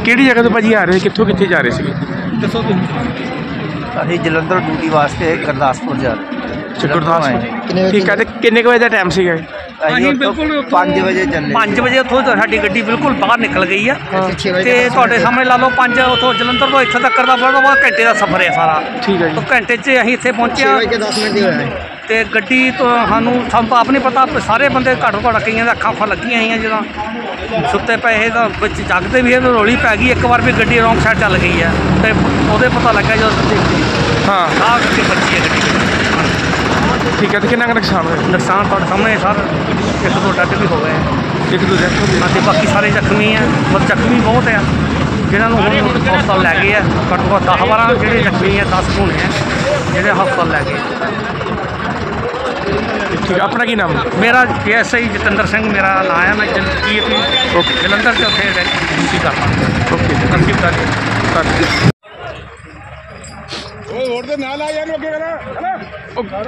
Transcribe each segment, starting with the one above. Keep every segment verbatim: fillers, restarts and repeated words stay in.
ਕਿਹੜੀ ਜਗ੍ਹਾ ਤੋਂ ਭਾਜੀ ਆ ਰਹੇ ਕਿੱਥੋਂ ਕਿੱਥੇ ਜਾ ਰਹੇ ਸੀ? ਦੱਸੋ ਤੁਸੀਂ। ਅਸੀਂ ਜਲੰਧਰ ਡਿਊਟੀ ਵਾਸਤੇ ਗੁਰਦਾਸਪੁਰ ਜਾ ਰਹੇ। ਗੁਰਦਾਸਪੁਰ ਠੀਕ ਹੈ। ਤੇ ਕਿੰਨੇ ਕੁ ਵਜੇ ਦਾ ਟਾਈਮ ਸੀਗਾ? ਅਸੀਂ ਬਿਲਕੁਲ ਪੰਜ ਵਜੇ ਚੱਲੇ। ਪੰਜ ਵਜੇ ਉੱਥੋਂ ਸਾਡੀ ਗੱਡੀ ਬਿਲਕੁਲ ਬਾਹਰ ਨਿਕਲ ਗਈ ਆ ਤੇ ਤੁਹਾਡੇ ਸਾਹਮਣੇ ਲਾ ਲਓ ਪੰਜ ਉੱਥੋਂ ਜਲੰਧਰ ਤੋਂ ਇੱਥੇ ਤੱਕ ਦਾ ਬੜਾ ਬਹੁਤ ਘੰਟੇ ਦਾ ਸਫ਼ਰ ਹੈ ਸਾਰਾ। ਠੀਕ ਹੈ ਜੀ। ਘੰਟੇ 'ਚ ਅਸੀਂ ਇੱਥੇ ਪਹੁੰਚਿਆ ਦਸ ਮਿੰਟ ਹੀ ਹੋਇਆ ਤੇ ਗੱਡੀ ਤੋਂ ਸਾਨੂੰ ਸਾਨੂੰ ਤਾਂ ਆਪ ਨਹੀਂ ਪਤਾ, ਸਾਰੇ ਬੰਦੇ ਘੱਟੋ ਘੱਟ ਕਈਆਂ ਦੇ ਅੱਖਾਂ ਅੱਖਾਂ ਲੱਗੀਆਂ ਹੋਈਆਂ ਜਦੋਂ ਸੁੱਤੇ ਪਏ ਤਾਂ ਵਿੱਚ ਜਾਗਦੇ ਵੀ ਇਹਨੂੰ ਰੌਲੀ ਪੈ ਗਈ। ਇੱਕ ਵਾਰ ਵੀ ਗੱਡੀ ਰੌਂਗ ਸਾਈਡ ਚੱਲ ਗਈ ਹੈ ਤੇ ਉਹਦੇ ਪਤਾ ਲੱਗਾ ਜਦੋਂ ਹਾਂ ਆਹ ਕਰਕੇ ਬੱਚੀ ਹੈ ਗੱਡੀ। ਠੀਕ ਹੈ। ਤੇ ਕਿੰਨਾ ਕੁ ਨੁਕਸਾਨ ਹੋਇਆ? ਨੁਕਸਾਨ ਤੁਹਾਡੇ ਸਾਹਮਣੇ ਸਰ ਇੱਕ ਦੋ ਡੱਟ ਵੀ ਹੋ ਗਏ, ਇੱਕ ਦੋ ਡੈਥ ਹੋ ਗਈ ਅਤੇ ਬਾਕੀ ਸਾਰੇ ਜ਼ਖਮੀ ਆ। ਮਤਲਬ ਜ਼ਖਮੀ ਬਹੁਤ ਆ ਜਿਹਨਾਂ ਨੂੰ ਹੁਣ ਹਸਪਤਾਲ ਲੈ ਗਏ ਆ। ਘੱਟੋ ਘੱਟ ਦਸ ਬਾਰਾਂ ਜਿਹੜੇ ਜ਼ਖਮੀ ਆ, ਦਸ ਹੋਣੇ ਆ ਜਿਹੜੇ ਹਸਪਤਾਲ ਲੈ ਗਏ। ਠੀਕ। ਆਪਣਾ ਕੀ ਨਾਮ? ਮੇਰਾ P S I Jatinder Singh ਮੇਰਾ ਨਾਂ ਹੈ। ਮੈਂ ਜੀ ਓਕੇ ਜਲੰਧਰ 'ਚ ਉੱਥੇ ਡਿਊਟੀ ਕਰਦਾ। ਓਕੇ ਧੰਨਵਾਦ। ਉਹ ਰੋਡ ਦੇ ਨਾਲ ਆ ਯਾਰ ਅੱਗੇ ਕਰਾ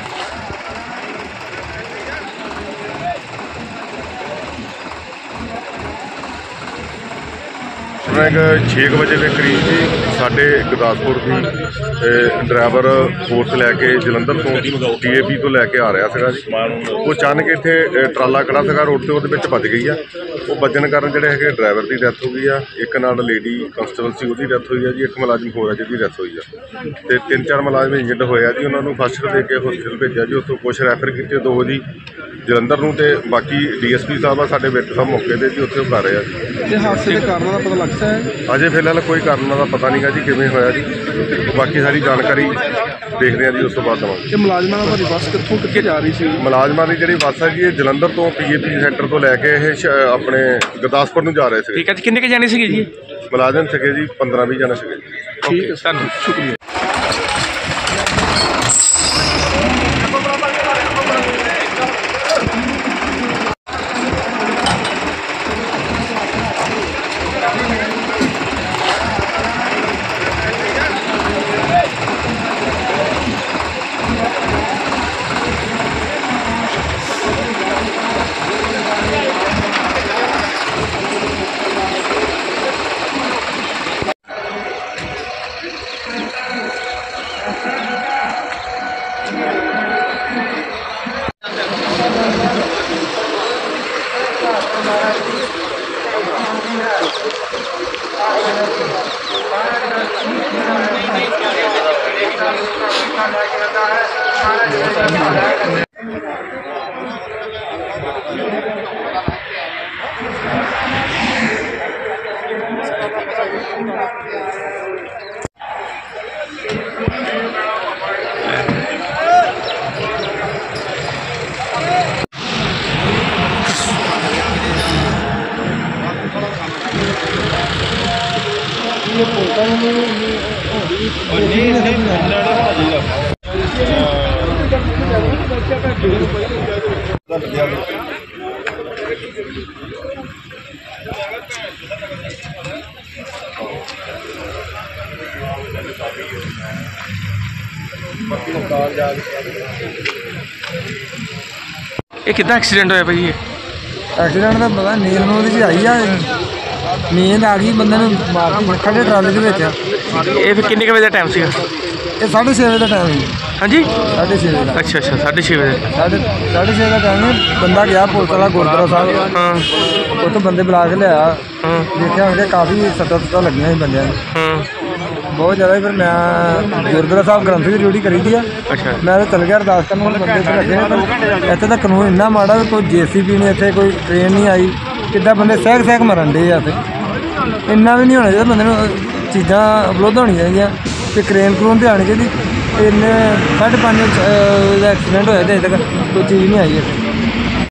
ਛੇ ਕੁ ਵਜੇ ਦੇ ਕਰੀਬ ਜੀ ਸਾਡੇ ਗੁਰਦਾਸਪੁਰ ਦੀ ਡਰਾਈਵਰ ਫੋਰਸ ਲੈ ਕੇ ਜਲੰਧਰ ਤੋਂ ਡੀ ਏ ਪੀ ਤੋਂ ਲੈ ਕੇ ਆ ਰਿਹਾ ਸੀਗਾ ਜੀ। ਉਹ ਅਚਾਨਕ ਇੱਥੇ ਟਰਾਲਾ ਖੜਾ ਸੀਗਾ ਰੋਡ 'ਤੇ, ਉਹਦੇ ਵਿੱਚ ਵੱਜ ਗਈ ਆ। ਉਹ ਵੱਜਣ ਕਾਰਨ ਜਿਹੜੇ ਹੈਗੇ ਡਰਾਈਵਰ ਦੀ ਡੈਥ ਹੋ ਗਈ ਆ। ਇੱਕ ਨਾਲ ਲੇਡੀ ਕਨਸਟੇਬਲ ਸੀ, ਉਹਦੀ ਡੈਥ ਹੋਈ ਆ ਜੀ। ਇੱਕ ਮੁਲਾਜ਼ਮ ਹੋਰ ਆ ਜਿਹਦੀ ਡੈਥ ਹੋਈ ਆ ਤੇ ਤਿੰਨ ਚਾਰ ਮੁਲਾਜ਼ਮ ਇੰਜਰਡ ਹੋਏ ਆ ਜੀ। ਉਹਨਾਂ ਨੂੰ ਫਸਟ ਏਡ ਦੇ ਕੇ ਹਸਪੀਟਲ ਭੇਜਿਆ ਜੀ। ਉੱਥੋਂ ਕੁਛ ਰੈਫਰ ਕੀਤੇ ਦੋ ਜੀ ਜਲੰਧਰ ਨੂੰ ਤੇ ਬਾਕੀ ਡੀ ਐਸ ਪੀ ਸਾਹਿਬ ਆ ਸਾਡੇ ਵਿੱਚ ਸਾਹਿਬ ਮੌਕੇ 'ਤੇ ਜੀ ਉੱਥੇ ਉਹ ਕਰ ਰਹੇ ਆ ਜੀ। ਇਹ ਹਾਦਸੇ ਦੇ ਕਾਰਨਾਂ ਦਾ ਪਤਾ ਲੱਗ ਸਕਦਾ ਹੈ? ਅਜੇ ਫਿਲਹਾਲ ਕੋਈ ਕਾਰਨ ਦਾ ਪਤਾ ਨਹੀਂ ਗਾ ਜੀ ਕਿਵੇਂ ਹੋਇਆ ਜੀ। ਬਾਕੀ ਸਾਰੀ ਜਾਣਕਾਰੀ ਦੇਖਦੇ ਹਾਂ ਜੀ, ਉਸ ਤੋਂ ਬਾਅਦ ਦੇਵਾਂਗੇ। ਇਹ ਮੁਲਾਜ਼ਮਾਂ ਨਾਲ ਤੁਹਾਡੀ ਬੱਸ ਕਿੱਥੋਂ ਕਿੱਥੇ ਜਾ ਰਹੀ ਸੀ? ਮੁਲਾਜ਼ਮਾਂ ਦੀ ਜਿਹੜੀ ਬੱਸ ਹੈ ਜੀ ਇਹ ਜਲੰਧਰ ਤੋਂ ਪੀ ਏ ਪੀ ਸੈਂਟਰ ਤੋਂ ਲੈ ਕੇ ਇਹ ਆਪਣੇ ਗੁਰਦਾਸਪੁਰ ਨੂੰ ਜਾ ਰਹੇ ਸੀ। ਠੀਕ ਹੈ ਜੀ। ਕਿੰਨੇ ਕੁ ਜਾਣੇ ਸੀਗੇ ਜੀ? ਮੁਲਾਜ਼ਮ ਸੀਗੇ ਜੀ ਪੰਦਰਾਂ ਵੀਹ ਜਣੇ ਸੀਗੇ। ਠੀਕ ਹੈ, ਧੰਨਵਾਦ, ਸ਼ੁਕਰੀਆ। ਇਹ ਕਿੱਦਾਂ ਐਕਸੀਡੈਂਟ ਹੋਇਆ ਭਾਜੀ? ਐਕਸੀਡੈਂਟ ਦਾ ਪਤਾ ਨੀਂਦ ਨੂੰ ਉਹਦੀ ਆਈ ਆ, ਨੀਂਦ ਆ ਗਈ ਬੰਦੇ ਨੂੰ ਮਾਰਤੀ ਖੜੇ ਟਰਾਲੇ ਦੇ ਵਿੱਚ। ਇਹ ਫਿਰ ਕਿੰਨੇ ਕੁ ਵਜੇ ਦਾ ਟਾਈਮ ਸੀਗਾ? ਇਹ ਸਾਢੇ ਛੇ ਵਜੇ ਦਾ ਟਾਈਮ ਹੈ। ਹਾਂਜੀ ਸਾਢੇ ਛੇ ਵਜੇ ਦਾ। ਅੱਛਾ ਅੱਛਾ ਸਾਢੇ ਛੇ ਵਜੇ। ਸਾਢੇ ਸਾਢੇ ਛੇ ਦਾ ਟਾਈਮ ਹੈ। ਬੰਦਾ ਗਿਆ ਪੁਲਿਸ ਵਾਲਾ ਗੁਰਦੁਆਰਾ ਸਾਹਿਬ, ਹਾਂ ਉੱਥੋਂ ਬੰਦੇ ਬੁਲਾ ਕੇ ਲਿਆ। ਹਾਂ ਦੇਖਿਆ ਹੋਣਗੇ ਕਾਫੀ ਸੱਟਾਂ ਸੁੱਟਾਂ ਲੱਗੀਆਂ ਸੀ ਬੰਦਿਆਂ ਨੂੰ ਹਾਂ ਬਹੁਤ ਜ਼ਿਆਦਾ। ਫਿਰ ਮੈਂ ਗੁਰਦੁਆਰਾ ਸਾਹਿਬ ਗ੍ਰੰਥ ਦੀ ਡਿਊਟੀ ਕਰੀ ਦੀ ਆ। ਅੱਛਾ। ਮੈਂ ਤਾਂ ਚੱਲ ਗਿਆ ਅਰਦਾਸ ਕਰਨ, ਹੁਣ ਬੰਦੇ ਇੱਥੇ ਲੱਗੇ ਨੇ। ਪਰ ਇੱਥੇ ਤਾਂ ਕਾਨੂੰਨ ਇੰਨਾ ਮਾੜਾ ਵੀ ਕੋਈ ਜੇ ਸੀ ਬੀ ਨਹੀਂ, ਇੱਥੇ ਕੋਈ ਟ੍ਰੇਨ ਨਹੀਂ ਆਈ। ਕਿੱਦਾਂ ਬੰਦੇ ਸਹਿਕ ਸਹਿਕ ਮਰਨ ਡੇ ਆ। ਇੱਥੇ ਇੰਨਾ ਵੀ ਨਹੀਂ ਹੋਣਾ ਚਾਹੀਦਾ ਬੰਦੇ ਨੂੰ, ਚੀਜ਼ਾਂ ਉਪਲਬਧ ਹੋਣੀਆਂ ਚਾਹੀਦੀਆਂ ਅਤੇ ਕਰੇਨ ਕਰੂਨ ਤੇ ਆਉਣੀ ਚਾਹੀਦੀ। ਇੰਨੇ ਸਾਢੇ ਪੰਜ ਦਾ ਐਕਸੀਡੈਂਟ ਹੋਇਆ ਅਤੇ ਅਜੇ ਤੱਕ ਕੋਈ ਚੀਜ਼ ਨਹੀਂ ਆਈ ਇੱਥੇ।